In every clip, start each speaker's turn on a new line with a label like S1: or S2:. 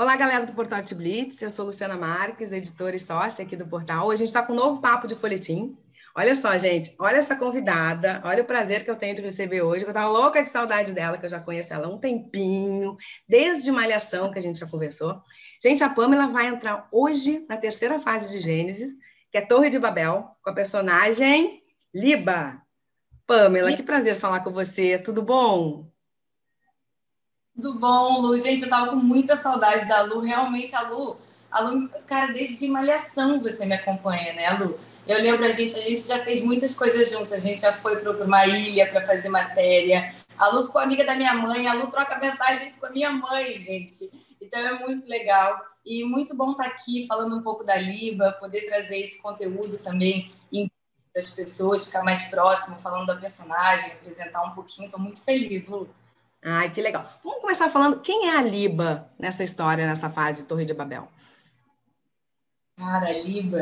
S1: Olá, galera do Portal Blitz. Eu sou Luciana Marques, editora e sócia aqui do portal. A gente está com um novo papo de folhetim. Olha só, gente, olha essa convidada, olha o prazer que eu tenho de receber hoje. Eu estava louca de saudade dela, que eu já conheço ela há um tempinho, desde Malhação, que a gente já conversou. Gente, a Pamela vai entrar hoje na terceira fase de Gênesis, que é Torre de Babel, com a personagem Liba. Pamela, que prazer falar com você, tudo bom?
S2: Tudo bom, Lu? Gente, eu tava com muita saudade da Lu. Realmente, a Lu, cara, desde Malhação você me acompanha, né, Lu? Eu lembro, a gente já fez muitas coisas juntos. A gente já foi para uma ilha para fazer matéria. A Lu ficou amiga da minha mãe. A Lu troca mensagens com a minha mãe, gente. Então é muito legal. E muito bom estar aqui falando um pouco da Liba, poder trazer esse conteúdo também para as pessoas, ficar mais próximo, falando da personagem, apresentar um pouquinho. Estou muito feliz, Lu.
S1: Ai, que legal. Vamos começar falando quem é a Liba nessa história, nessa fase Torre de Babel.
S2: Cara, a Liba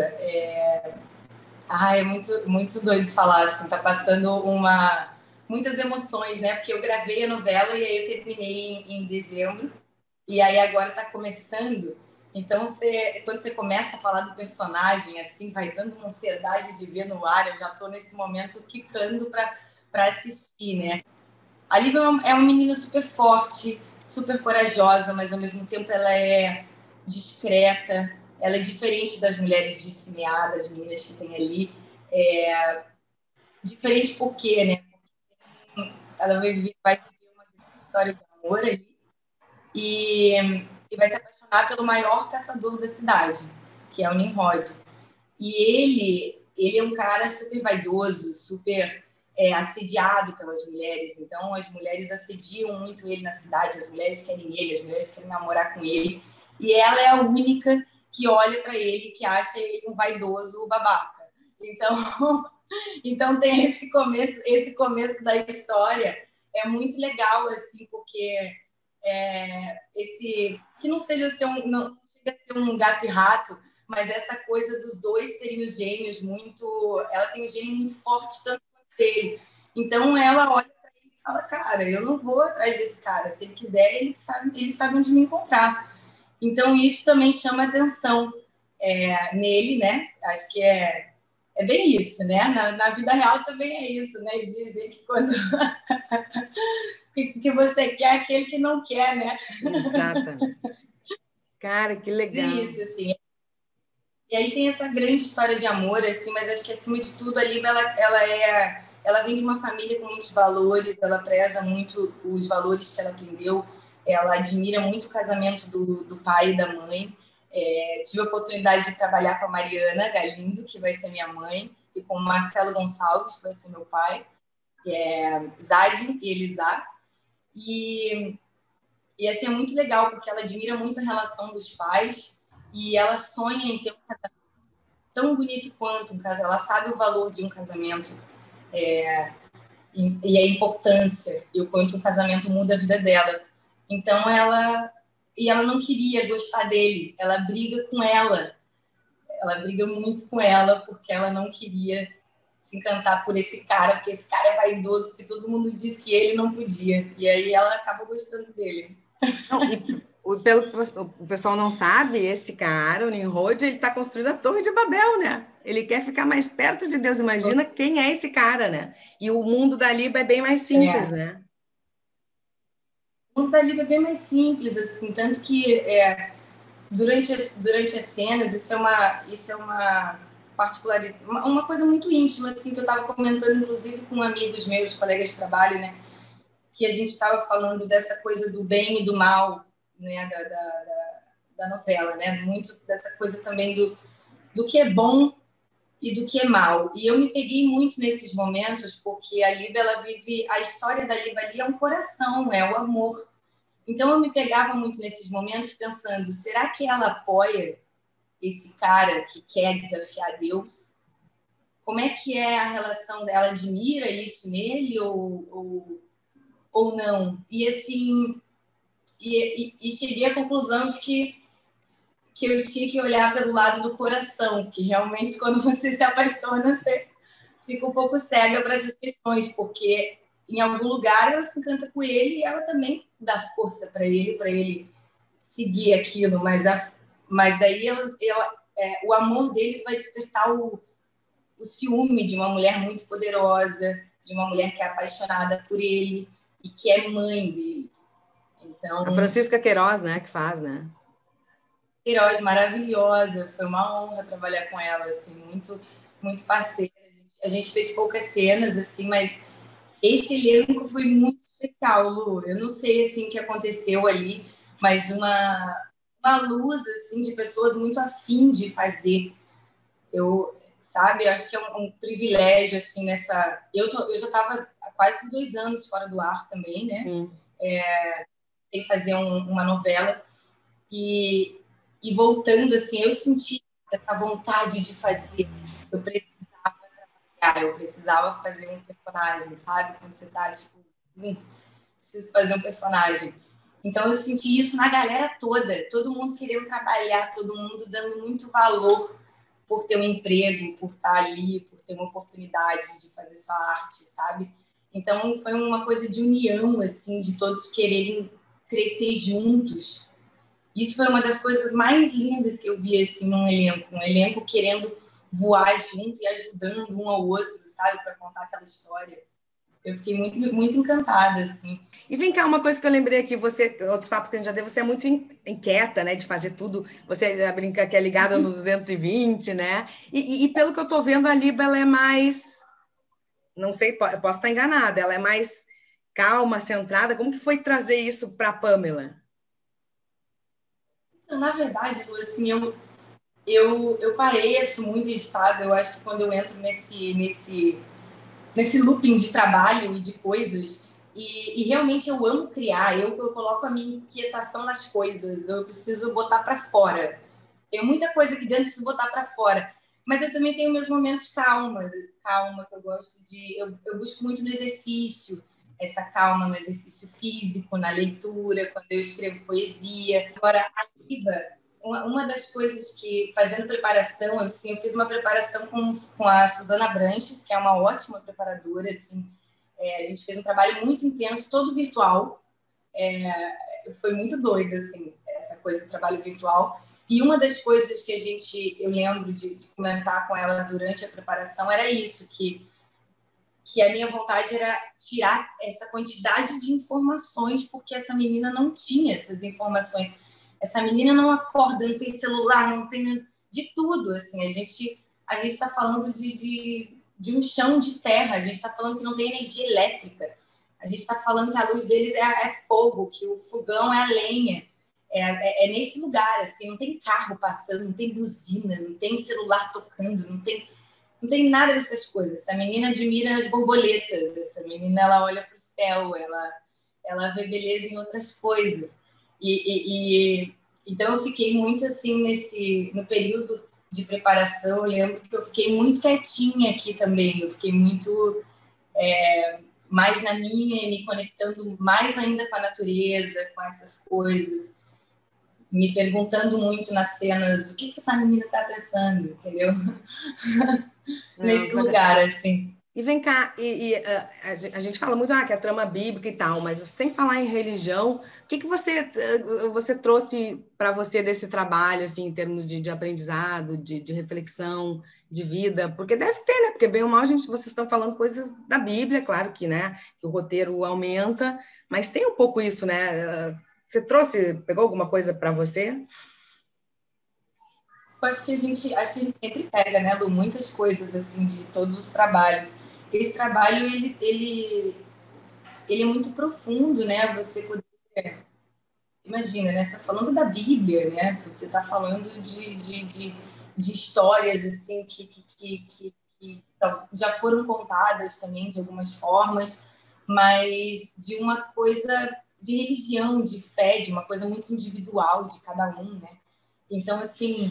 S2: é muito, muito doido falar, assim, tá passando muitas emoções, né? Porque eu gravei a novela e aí eu terminei em dezembro, e aí agora tá começando. Então, quando você começa a falar do personagem, assim, vai dando uma ansiedade de ver no ar. Eu já tô nesse momento quicando para assistir, né? A Liba é uma menina super forte, super corajosa, mas ao mesmo tempo ela é discreta, ela é diferente das mulheres de Cineada, das meninas que tem ali. Diferente por quê, né? Ela vai viver uma grande história de amor ali e vai se apaixonar pelo maior caçador da cidade, que é o Nimrod. E ele é um cara super vaidoso, super assediado pelas mulheres. Então, as mulheres assediam muito ele na cidade, as mulheres querem ele, as mulheres querem namorar com ele. E ela é a única que olha para ele, que acha ele um vaidoso babaca. Então tem esse começo da história é muito legal, assim, porque que não seja não chega a ser um gato e rato, mas essa coisa dos dois terem os gênios ela tem um gênio muito forte tanto quanto ele. Então ela olha para ele e fala, cara, eu não vou atrás desse cara, se ele quiser, ele sabe onde me encontrar. Então isso também chama atenção nele, né? Acho que é bem isso, né? Na vida real também é isso, né? Dizem que quando que você quer é aquele que não quer, né?
S1: Exatamente. Cara, que legal.
S2: Isso, assim. E aí tem essa grande história de amor, assim, mas acho que acima de tudo a Liba, ela vem de uma família com muitos valores, ela preza muito os valores que ela aprendeu, ela admira muito o casamento do pai e da mãe. Tive a oportunidade de trabalhar com a Mariana Galindo, que vai ser minha mãe, e com o Marcelo Gonçalves, que vai ser meu pai, que é Zade e Elisá. E assim, é muito legal, porque ela admira muito a relação dos pais e ela sonha em ter um casamento tão bonito quanto um casamento. Ela sabe o valor de um casamento e a importância e o quanto um casamento muda a vida dela. Então, ela não queria gostar dele. Ela briga com ela. Ela briga muito com ela porque ela não queria se encantar por esse cara, porque esse cara é vaidoso, porque todo mundo diz que ele não podia. E aí ela acaba gostando dele.
S1: Não, pelo que o pessoal não sabe, esse cara, o Nimrod, ele está construindo a Torre de Babel, né? Ele quer ficar mais perto de Deus. Imagina quem é esse cara, né? E o mundo da Liba é bem mais simples, né?
S2: O mundo da Liba é bem mais simples, assim, tanto que durante as cenas, isso é uma particularidade, uma coisa muito íntima, assim, que eu estava comentando, inclusive, com amigos meus, colegas de trabalho, né? Que a gente estava falando dessa coisa do bem e do mal, né? Da novela, né? Muito dessa coisa também do que é bom e do que é mal. E eu me peguei muito nesses momentos, porque a Liba, ela vive... A história da Liba ali é um coração, é o amor. Então, eu me pegava muito nesses momentos pensando, será que ela apoia esse cara que quer desafiar Deus? Como é que é a relação dela? Admira isso nele ou não? E, assim, e cheguei à conclusão de que eu tinha que olhar pelo lado do coração, porque realmente, quando você se apaixona, você fica um pouco cega para essas questões, porque em algum lugar ela se encanta com ele e ela também dá força para ele seguir aquilo, mas daí o amor deles vai despertar o ciúme de uma mulher muito poderosa, de uma mulher que é apaixonada por ele e que é mãe dele. Então,
S1: a Francisca Queiroz, né, que faz, né?
S2: Queiroz, maravilhosa, foi uma honra trabalhar com ela, assim, muito, muito parceira. A gente fez poucas cenas, assim, mas esse elenco foi muito especial, Lu. Eu não sei, assim, o que aconteceu ali, mas uma luz, assim, de pessoas muito afim de fazer. Sabe, eu acho que é um privilégio, assim, nessa... Eu já estava há quase 2 anos fora do ar também, né? Tem que fazer uma novela. E voltando, assim, eu senti essa vontade de fazer. Eu precisava trabalhar, eu precisava fazer um personagem, sabe? Quando você tá, tipo, preciso fazer um personagem. Então, eu senti isso na galera toda. Todo mundo querendo trabalhar, todo mundo dando muito valor por ter um emprego, por estar ali, por ter uma oportunidade de fazer sua arte, sabe? Então, foi uma coisa de união, assim, de todos quererem crescer juntos. Isso foi uma das coisas mais lindas que eu vi, assim, num elenco. Um elenco querendo voar junto e ajudando um ao outro, sabe? Para contar aquela história. Eu fiquei muito, muito encantada, assim.
S1: E vem cá, uma coisa que eu lembrei aqui, você, outros papos que a gente já deu, você é muito inquieta, né, de fazer tudo, você brinca que é ligada nos 220, né? E pelo que eu tô vendo, a Liba, ela é mais, não sei, eu posso estar enganada, ela é mais calma, centrada. Como que foi trazer isso para a Pamela?
S2: Então, na verdade, Lu, assim, eu pareço muito agitada. Eu acho que quando eu entro nesse looping de trabalho e de coisas, e realmente eu amo criar, eu coloco a minha inquietação nas coisas, eu preciso botar para fora. Tem muita coisa aqui dentro que eu preciso botar para fora. Mas eu também tenho meus momentos calma, que eu gosto de... Eu busco muito no exercício, essa calma no exercício físico, na leitura, quando eu escrevo poesia. Agora, a Liba, uma das coisas que, fazendo preparação, assim, eu fiz uma preparação com a Suzana Branches, que é uma ótima preparadora, assim. A gente fez um trabalho muito intenso, todo virtual. Foi muito doido, assim, essa coisa do trabalho virtual. E uma das coisas que eu lembro de comentar com ela durante a preparação era isso, que a minha vontade era tirar essa quantidade de informações, porque essa menina não tinha essas informações. Essa menina não acorda, não tem celular, não tem de tudo, assim. A gente está falando de um chão de terra, a gente está falando que não tem energia elétrica, a gente está falando que a luz deles é fogo, que o fogão é a lenha. É nesse lugar, assim, não tem carro passando, não tem buzina, não tem celular tocando, não tem nada dessas coisas. Essa menina admira as borboletas, essa menina, ela olha para o céu, ela vê beleza em outras coisas. Então eu fiquei muito assim no período de preparação. Eu lembro que eu fiquei muito quietinha aqui também. Eu fiquei muito mais na minha, me conectando mais ainda com a natureza, com essas coisas, me perguntando muito nas cenas o que essa menina está pensando, entendeu? Nesse lugar, assim.
S1: E vem cá, a gente fala muito que é trama bíblica e tal, mas sem falar em religião, o que você trouxe para você desse trabalho, assim, em termos de aprendizado, de reflexão, de vida? Porque deve ter, né? Porque bem ou mal vocês estão falando coisas da Bíblia, claro que, né? Que o roteiro aumenta, mas tem um pouco isso, né? Você pegou alguma coisa para você?
S2: Eu acho que a gente sempre pega, né, Lu, muitas coisas assim de todos os trabalhos. Esse trabalho ele é muito profundo, né? Você poder, imagina, né? Você está falando da Bíblia, né? Você está falando de histórias assim que já foram contadas também de algumas formas, mas de uma coisa de religião, de fé, de uma coisa muito individual de cada um, né? Então, assim,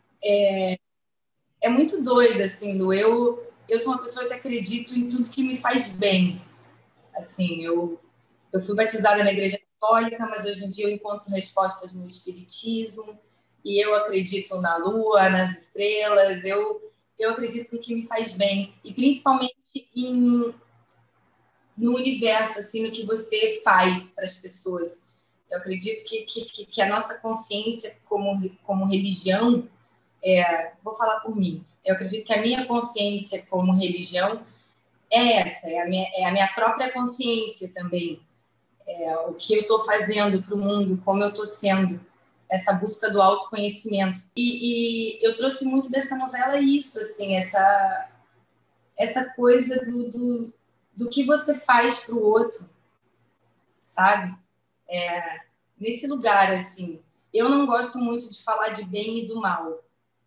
S2: é muito doida, assim, Lu. Eu sou uma pessoa que acredito em tudo que me faz bem. Assim, eu fui batizada na Igreja Católica, mas hoje em dia eu encontro respostas no Espiritismo, e eu acredito na Lua, nas estrelas, eu acredito no que me faz bem, e principalmente no universo, assim, no que você faz para as pessoas. Eu acredito que a nossa consciência como religião, vou falar por mim, eu acredito que a minha consciência como religião é essa, é a minha própria consciência também. O que eu estou fazendo para o mundo, como eu estou sendo, essa busca do autoconhecimento. E eu trouxe muito dessa novela isso, assim, essa coisa do que você faz para o outro, sabe? Nesse lugar, assim. Eu não gosto muito de falar de bem e do mal.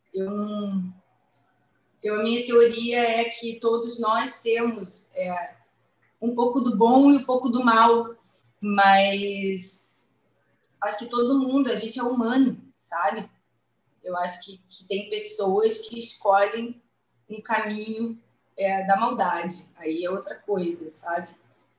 S2: A minha teoria é que todos nós temos um pouco do bom e um pouco do mal, mas acho que todo mundo, a gente é humano, sabe? Eu acho que tem pessoas que escolhem um caminho da maldade. Aí é outra coisa, sabe?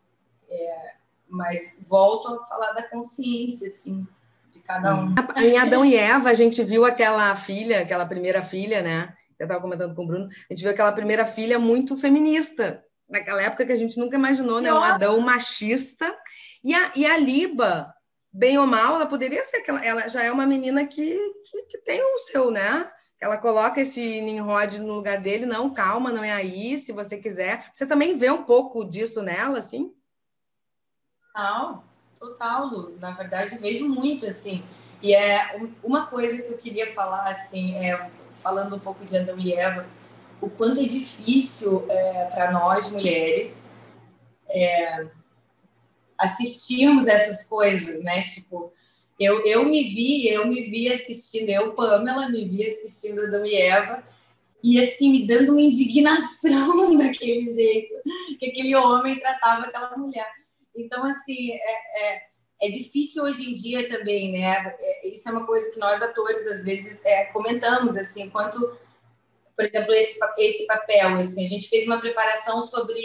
S2: Mas volto a falar da consciência, assim, de cada um.
S1: Em Adão e Eva, a gente viu aquela primeira filha, né? Eu estava comentando com o Bruno, a gente viu aquela primeira filha muito feminista, naquela época que a gente nunca imaginou, né? Um Adão machista. E a Liba, bem ou mal, ela poderia ser ela já é uma menina que tem o seu, né? Ela coloca esse Nimrod no lugar dele, não, calma, não é aí, se você quiser. Você também vê um pouco disso nela, assim?
S2: Total, Lu. Na verdade, vejo muito, assim. E uma coisa que eu queria falar, assim, falando um pouco de Adão e Eva, o quanto é difícil para nós, mulheres, assistirmos essas coisas, né? Tipo, eu me vi assistindo, Pamela, me vi assistindo Adão e Eva, e assim, me dando uma indignação daquele jeito que aquele homem tratava aquela mulher. Então, assim, é difícil hoje em dia também, né? Isso é uma coisa que nós, atores, às vezes comentamos, assim, enquanto, por exemplo, esse papel, assim, a gente fez uma preparação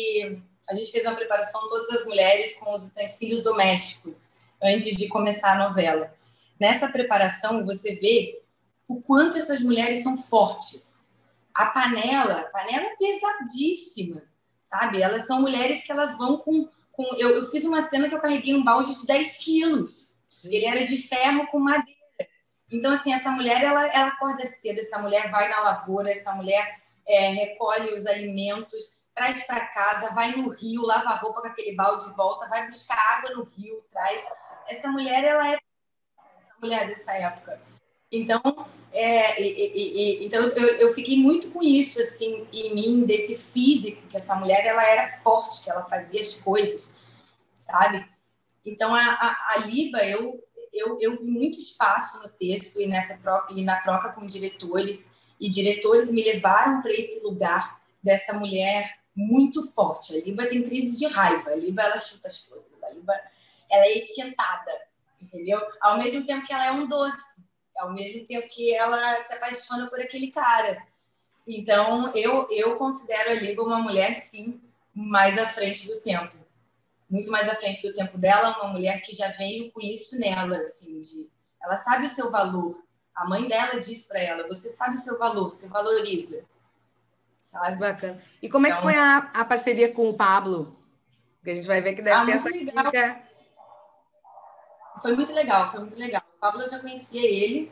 S2: todas as mulheres com os utensílios domésticos, antes de começar a novela. Nessa preparação, você vê o quanto essas mulheres são fortes. A panela é pesadíssima, sabe? Elas são mulheres que elas vão com eu fiz uma cena que eu carreguei um balde de 10 quilos. Ele era de ferro com madeira. Então, assim, essa mulher, ela acorda cedo, essa mulher vai na lavoura, essa mulher recolhe os alimentos, traz para casa, vai no rio, lava a roupa com aquele balde de volta, vai buscar água no rio, traz. Essa mulher, ela é essa mulher dessa época. Então, então eu fiquei muito com isso, assim, em mim, desse físico, que essa mulher, ela era forte, que ela fazia as coisas, sabe? Então, a Liba, eu vi muito espaço no texto e na troca com diretores, e diretores me levaram para esse lugar dessa mulher muito forte. A Liba tem crise de raiva, a Liba, ela chuta as coisas, a Liba, ela é esquentada, entendeu? Ao mesmo tempo que ela é um doce, ao mesmo tempo que ela se apaixona por aquele cara. Então, eu considero a Liba uma mulher, sim, mais à frente do tempo. Muito mais à frente do tempo dela, uma mulher que já veio com isso nela, assim, ela sabe o seu valor. A mãe dela diz para ela, você sabe o seu valor, você valoriza. Sabe?
S1: Bacana. E como é que foi a parceria com o Pablo? Porque a gente vai ver que deve ter essa química.
S2: Foi muito legal, foi muito legal. O Pablo, eu já conhecia ele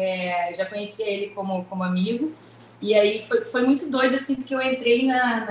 S2: como amigo, e aí foi muito doido, assim, porque eu entrei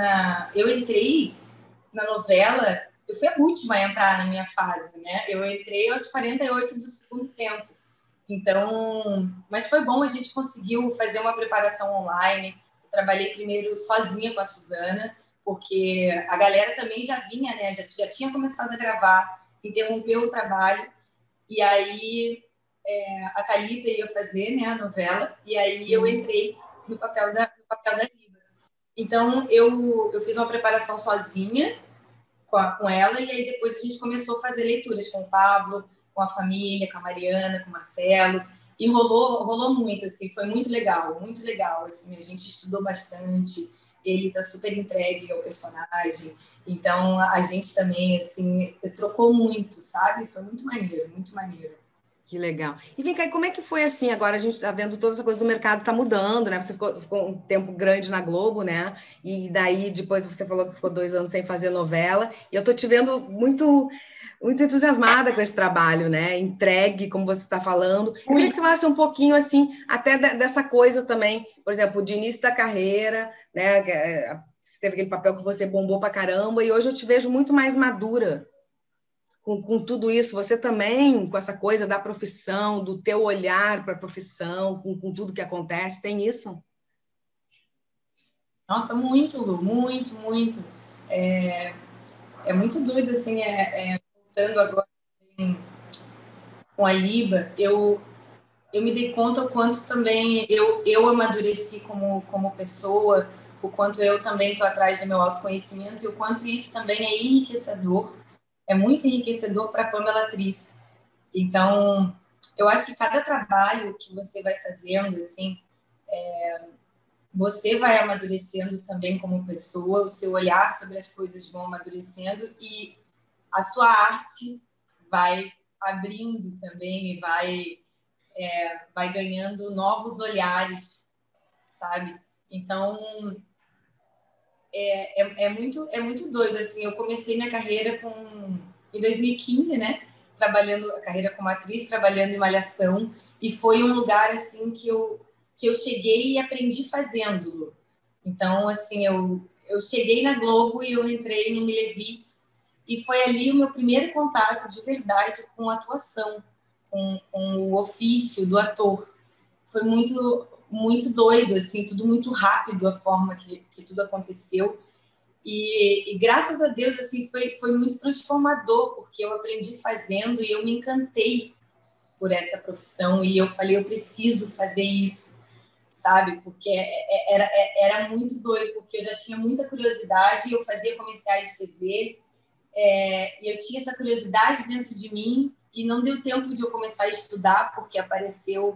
S2: na novela, eu fui a última a entrar na minha fase, né? Eu entrei aos 48 do segundo tempo. Então, mas foi bom, a gente conseguiu fazer uma preparação online. Eu trabalhei primeiro sozinha com a Suzana, porque a galera também já vinha, né? Já tinha começado a gravar, interrompeu o trabalho, e aí a Thalita ia fazer, né, a novela, e aí eu entrei no papel da Liba. Então, eu fiz uma preparação sozinha com ela, e aí depois a gente começou a fazer leituras com o Pablo, com a família, com a Mariana, com o Marcelo, e rolou muito, assim, foi muito legal, assim, a gente estudou bastante, ele tá super entregue ao personagem, então a gente também, assim, trocou muito, sabe? Foi muito maneiro, muito maneiro.
S1: Que legal. E vem cá, como é que foi assim? Agora a gente está vendo toda essa coisa do mercado tá mudando, né? Você ficou um tempo grande na Globo, né? E daí depois você falou que ficou 2 anos sem fazer novela. E eu tô te vendo muito muito entusiasmada com esse trabalho, né? Entregue, como você está falando. Eu queria que você falasse um pouquinho, assim, até dessa coisa também, por exemplo, de início da carreira, né? Você teve aquele papel que você bombou pra caramba, e hoje eu te vejo muito mais madura com tudo isso. Você também, com essa coisa da profissão, do teu olhar para a profissão, com tudo que acontece, tem isso?
S2: Nossa, muito, Lu, muito, muito. É muito doido, assim, voltando agora com a Liba, eu me dei conta o quanto também eu amadureci como pessoa, o quanto eu também estou atrás do meu autoconhecimento e o quanto isso também é enriquecedor, é muito enriquecedor para a Pamela atriz. Então, eu acho que cada trabalho que você vai fazendo, assim, você vai amadurecendo também como pessoa, o seu olhar sobre as coisas vão amadurecendo e a sua arte vai abrindo também e vai ganhando novos olhares, sabe? Então, é muito doido, assim. Eu comecei minha carreira em 2015, né? Trabalhando a carreira como atriz, trabalhando em Malhação, e foi um lugar, assim, que eu cheguei e aprendi fazendo. Então, assim, eu cheguei na Globo e eu entrei no Milevitz, e foi ali o meu primeiro contato de verdade com a atuação, com o ofício do ator. Foi muito, muito doido, assim, tudo muito rápido, a forma que tudo aconteceu. E graças a Deus, assim, foi muito transformador, porque eu aprendi fazendo e eu me encantei por essa profissão. E eu falei, eu preciso fazer isso, sabe? Porque era muito doido, porque eu já tinha muita curiosidade, eu fazia comerciais de TV, e eu tinha essa curiosidade dentro de mim, e não deu tempo de eu começar a estudar, porque apareceu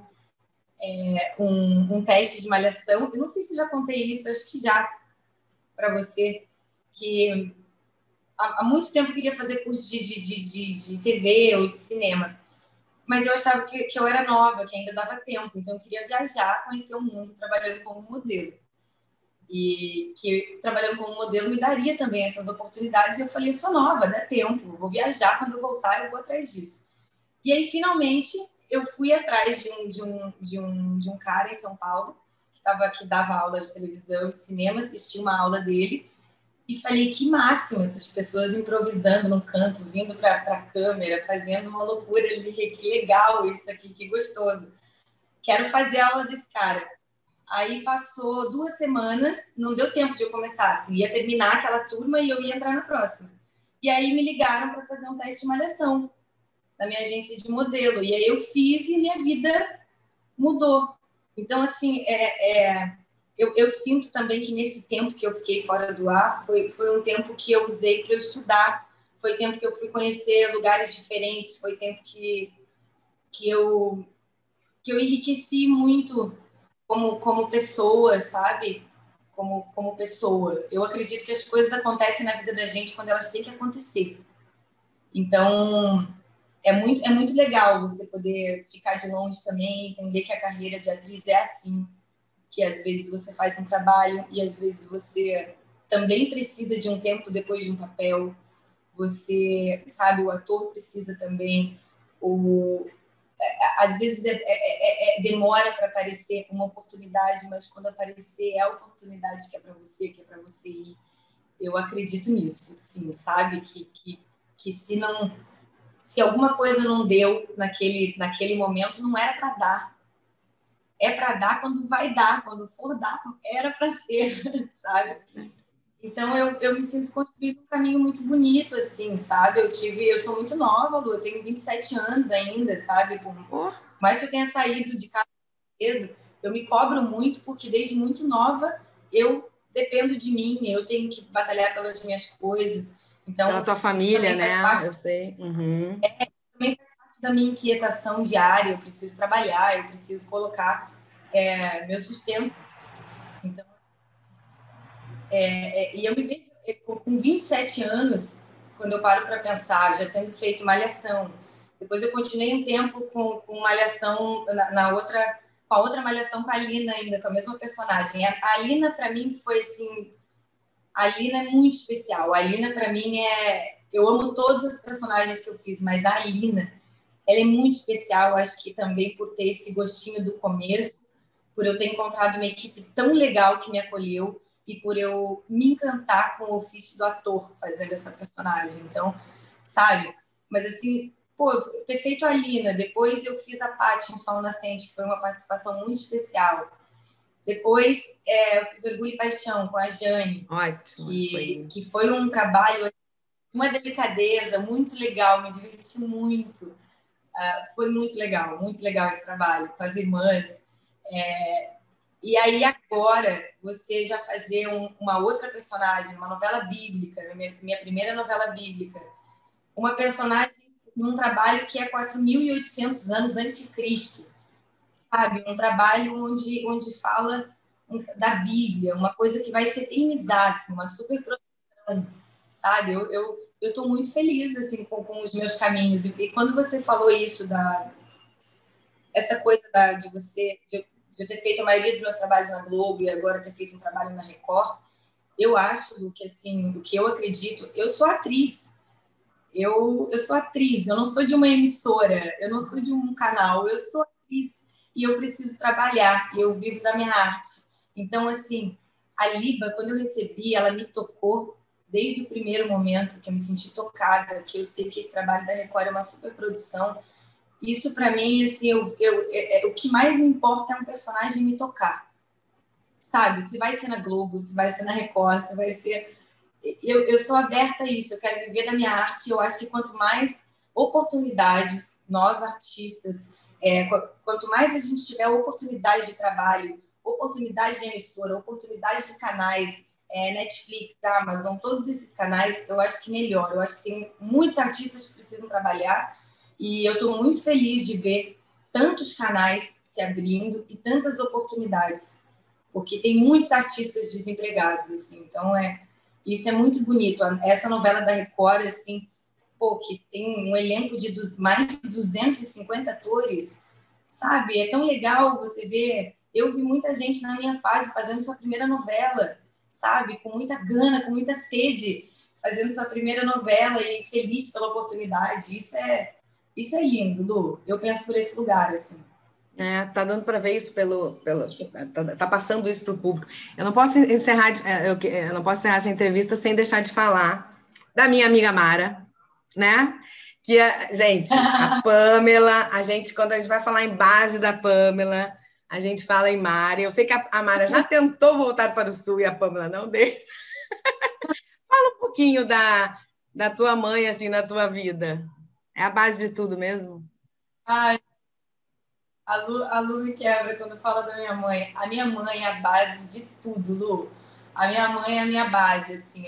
S2: um teste de malhação. Eu não sei se já contei isso, acho que já, para você, que há muito tempo eu queria fazer curso de TV ou de cinema, mas eu achava que eu era nova, que ainda dava tempo, então eu queria viajar, conhecer o mundo trabalhando como modelo. E que trabalhando como modelo me daria também essas oportunidades. E eu falei, eu sou nova, dá tempo, vou viajar, quando eu voltar eu vou atrás disso. E aí, finalmente, eu fui atrás de um cara em São Paulo, que dava aula de televisão, de cinema, assisti uma aula dele, e falei, que máximo, essas pessoas improvisando no canto, vindo para a câmera, fazendo uma loucura ali, que legal isso aqui, que gostoso. Quero fazer a aula desse cara. Aí passou 2 semanas, não deu tempo de eu começar, assim, ia terminar aquela turma e eu ia entrar na próxima. E aí me ligaram para fazer um teste de malhação na minha agência de modelo. E aí eu fiz e minha vida mudou. Então, assim, eu sinto também que nesse tempo que eu fiquei fora do ar, foi um tempo que eu usei para eu estudar, foi tempo que eu fui conhecer lugares diferentes, foi tempo que eu, que eu enriqueci muito como pessoa, sabe? Como pessoa. Eu acredito que as coisas acontecem na vida da gente quando elas têm que acontecer. Então, é muito legal você poder ficar de longe também, entender que a carreira de atriz é assim, que às vezes você faz um trabalho e às vezes você também precisa de um tempo depois de um papel. Você, sabe, o ator precisa também. Às vezes demora para aparecer uma oportunidade, mas quando aparecer é a oportunidade que é para você ir. Eu acredito nisso, sim, sabe? Que se alguma coisa não deu naquele momento, não era para dar. É para dar quando vai dar, quando for dar, era para ser, sabe? Então eu me sinto construindo um caminho muito bonito, assim, sabe? Eu sou muito nova, Lu, eu tenho 27 anos ainda, sabe? Por mais que eu tenha saído de casa cedo, eu me cobro muito, porque desde muito nova eu dependo de mim, eu tenho que batalhar pelas minhas coisas. Então,
S1: pela tua família, né? Eu sei. Uhum.
S2: Também faz parte da minha inquietação diária, eu preciso trabalhar, eu preciso colocar meu sustento. Então, e eu me vejo com 27 anos, quando eu paro para pensar, já tendo feito Malhação. Depois eu continuei um tempo com Malhação com a outra Malhação com a Alina ainda, com a mesma personagem. A Alina, para mim, foi assim... A Alina é muito especial. A Alina, para mim, eu amo todas as personagens que eu fiz, mas a Alina, ela é muito especial, acho que também por ter esse gostinho do começo, por eu ter encontrado uma equipe tão legal que me acolheu e por eu me encantar com o ofício do ator fazendo essa personagem. Então, sabe? Mas assim, pô, eu ter feito a Lina, depois eu fiz a Paty em Sol Nascente, que foi uma participação muito especial. Depois eu fiz Orgulho e Paixão com a Jane,
S1: Ótimo,
S2: que foi um trabalho, uma delicadeza muito legal, me diverti muito. Foi muito legal esse trabalho com as irmãs. E aí agora você já fazer uma outra personagem, uma novela bíblica, minha primeira novela bíblica, uma personagem num trabalho que é 4.800 anos antes de Cristo, sabe? Um trabalho onde fala da Bíblia, uma coisa que vai se eternizar, assim, uma superprodução, sabe? Eu estou muito feliz assim com os meus caminhos. E quando você falou isso essa coisa de eu ter feito a maioria dos meus trabalhos na Globo e agora ter feito um trabalho na Record, eu acho que assim, o que eu acredito, eu sou atriz. Eu sou atriz, eu não sou de uma emissora, eu não sou de um canal, eu sou atriz e eu preciso trabalhar, e eu vivo da minha arte. Então, assim, a Liba, quando eu recebi, ela me tocou desde o primeiro momento que eu me senti tocada, que eu sei que esse trabalho da Record é uma superprodução. Isso, para mim, assim, o que mais me importa é um personagem me tocar, sabe? Se vai ser na Globo, se vai ser na Record, se vai ser... Eu sou aberta a isso, eu quero viver da minha arte. Eu acho que quanto mais oportunidades nós artistas, quanto mais a gente tiver oportunidade de trabalho, oportunidade de emissora, oportunidade de canais, Netflix, Amazon, todos esses canais, eu acho que melhor. Eu acho que tem muitos artistas que precisam trabalhar e eu estou muito feliz de ver tantos canais se abrindo e tantas oportunidades, porque tem muitos artistas desempregados, assim. Então, isso é muito bonito. Essa novela da Record, assim, pô, que tem um elenco de mais de 250 atores, sabe? É tão legal você ver. Eu vi muita gente na minha fase fazendo sua primeira novela, sabe? Com muita gana, com muita sede, fazendo sua primeira novela e feliz pela oportunidade. Isso é lindo, Lu. Eu penso por esse lugar, assim.
S1: Tá dando para ver isso tá passando isso para o público. Eu não posso encerrar eu não posso encerrar essa entrevista sem deixar de falar da minha amiga Mara, né? Que gente, a Pamela, quando a gente vai falar em base da Pamela, a gente fala em Mara. Eu sei que a Mara já tentou voltar para o Sul e a Pamela não deixa. Fala um pouquinho da tua mãe assim na tua vida. É a base de tudo mesmo?
S2: Ai, a Lu me quebra quando fala da minha mãe. A minha mãe é a base de tudo, Lu. A minha mãe é a minha base, assim.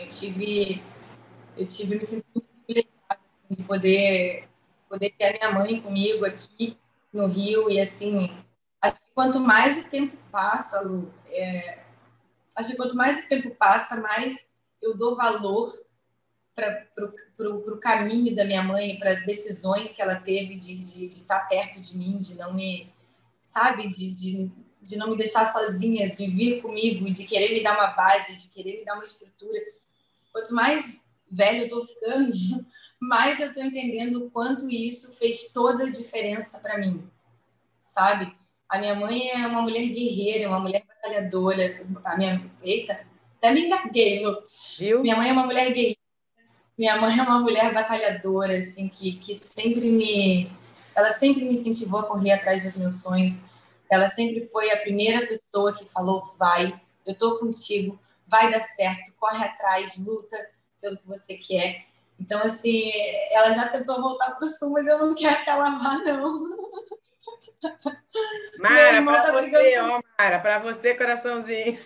S2: Me sinto muito privilegiada assim, de poder ter a minha mãe comigo aqui no Rio. E, assim, acho que quanto mais o tempo passa, Lu, acho que quanto mais o tempo passa, mais eu dou valor para o caminho da minha mãe, para as decisões que ela teve de estar perto de mim, de não me, sabe, de não me deixar sozinha, de vir comigo, de querer me dar uma base, de querer me dar uma estrutura. Quanto mais velho eu estou ficando, mais eu estou entendendo o quanto isso fez toda a diferença para mim, sabe? A minha mãe é uma mulher guerreira, uma mulher batalhadora. Eita, até me engasguei,
S1: viu?
S2: Minha mãe é uma mulher guerreira. Minha mãe é uma mulher batalhadora, assim, que ela sempre me incentivou a correr atrás dos meus sonhos. Ela sempre foi a primeira pessoa que falou, vai, eu tô contigo, vai dar certo, corre atrás, luta pelo que você quer. Então, assim, ela já tentou voltar para o Sul, mas eu não quero que ela vá, não.
S1: Mara, para você, ó, Mara, para você, coraçãozinho.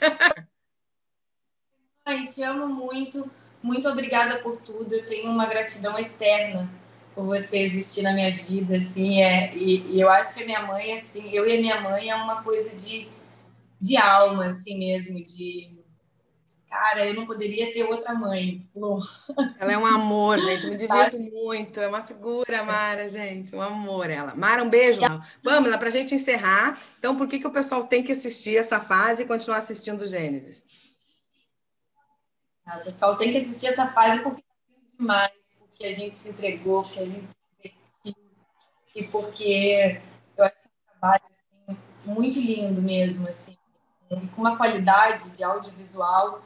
S2: Mãe, te amo muito, muito obrigada por tudo. Eu tenho uma gratidão eterna por você existir na minha vida, assim, e eu acho que a minha mãe, assim, eu e a minha mãe é uma coisa de alma, assim mesmo, cara, eu não poderia ter outra mãe, Lu.
S1: Ela é um amor, gente, eu me divirto muito, é uma figura, Mara, gente, um amor ela. Mara, um beijo. Pamela, para a gente encerrar, então por que o pessoal tem que assistir essa fase e continuar assistindo Gênesis?
S2: O pessoal tem que assistir essa fase porque é demais, porque a gente se entregou, porque a gente se divertiu e porque eu acho que é um trabalho assim, muito lindo mesmo, assim, com uma qualidade de audiovisual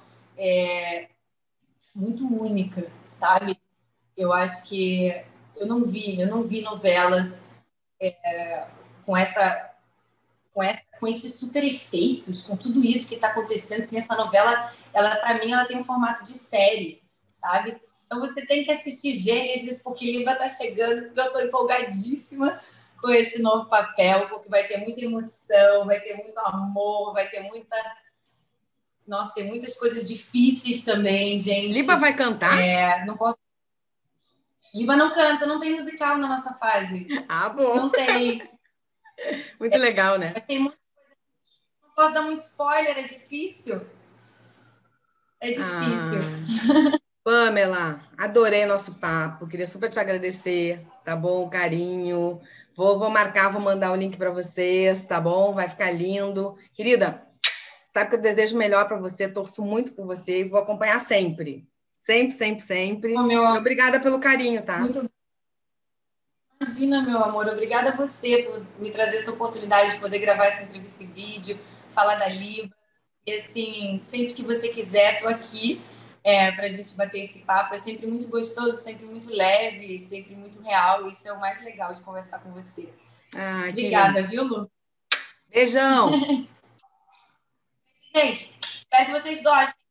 S2: muito única, sabe? Eu acho que eu não vi novelas com com esses super efeitos, com tudo isso que está acontecendo. Assim, essa novela, ela para mim, ela tem um formato de série, sabe? Então você tem que assistir Gênesis, porque Liba está chegando, porque eu estou empolgadíssima com esse novo papel, porque vai ter muita emoção, vai ter muito amor, vai ter muita. Nossa, tem muitas coisas difíceis também, gente.
S1: Liba vai cantar?
S2: Não posso. Liba não canta, não tem musical na nossa fase.
S1: Ah, bom.
S2: Não tem.
S1: Muito legal, né?
S2: Mas tem muita coisa. Não posso dar muito spoiler, é difícil. É difícil.
S1: Pamela, adorei nosso papo. Queria super te agradecer, tá bom? O carinho. Vou marcar, vou mandar o link para vocês, tá bom? Vai ficar lindo. Querida, sabe que eu desejo o melhor para você, torço muito por você e vou acompanhar sempre. Sempre, sempre, sempre.
S2: Oh, meu
S1: E
S2: amor,
S1: obrigada pelo carinho, tá?
S2: muito imagina, meu amor. Obrigada a você por me trazer essa oportunidade de poder gravar essa entrevista em vídeo, falar da Liba. E assim, sempre que você quiser, estou aqui para a gente bater esse papo. É sempre muito gostoso, sempre muito leve, sempre muito real. Isso é o mais legal de conversar com você.
S1: Ah,
S2: Obrigada,
S1: querida.
S2: viu, Lu?
S1: Beijão.
S2: Gente, espero que vocês gostem.